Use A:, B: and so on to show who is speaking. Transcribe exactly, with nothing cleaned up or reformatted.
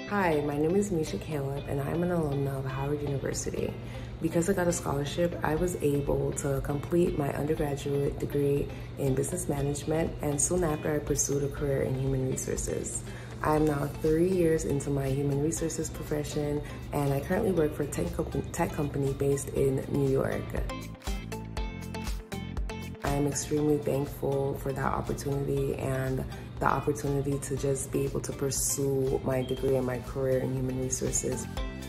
A: Hi, my name is Misha and I'm an alumna of Howard University. Because I got a scholarship, I was able to complete my undergraduate degree in business management, and soon after I pursued a career in human resources. I am now three years into my human resources profession, and I currently work for a tech, comp tech company based in New York. I am extremely thankful for that opportunity and the opportunity to just be able to pursue my degree and my career in human resources.